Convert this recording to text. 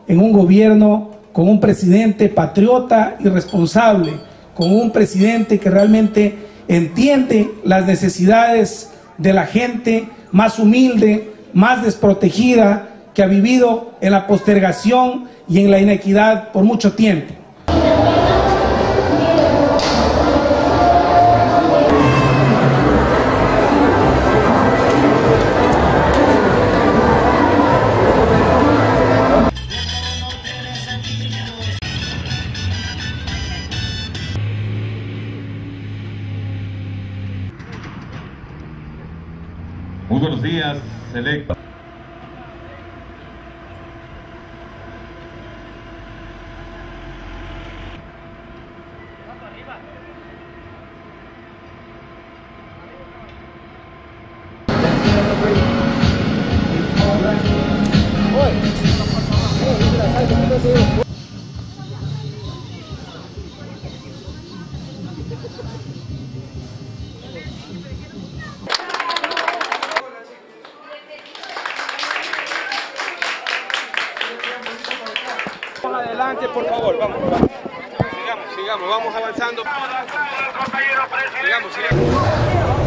en un gobierno con un presidente patriota y responsable, con un presidente que realmente entiende las necesidades de la gente más humilde, más desprotegida, que ha vivido en la postergación y en la inequidad por mucho tiempo. Muy buenos días, Selecta. Adelante, por favor, vamos. Sigamos, vamos avanzando. Sigamos.